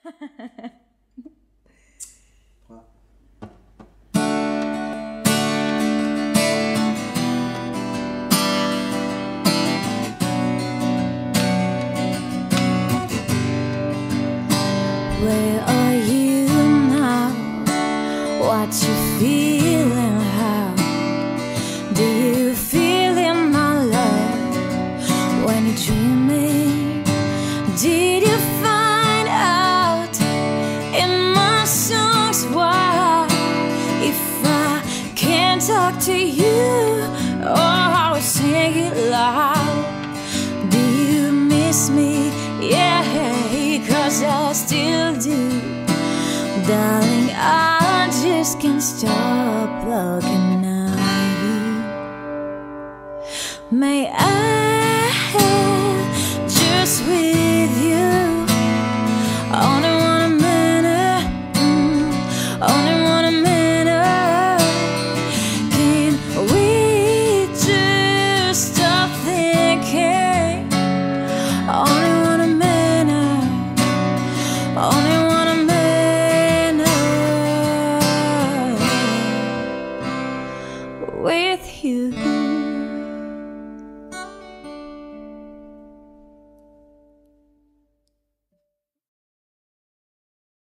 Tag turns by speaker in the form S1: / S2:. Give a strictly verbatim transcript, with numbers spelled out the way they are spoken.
S1: Where are you now? What you feeling? How do you feel in my love? When you're dreaming, did you find out in my songs why? If I can't talk to you, or I will sing it loud. Do you miss me? Yeah, 'cause I still do. Darling, I just can't stop looking at you. May I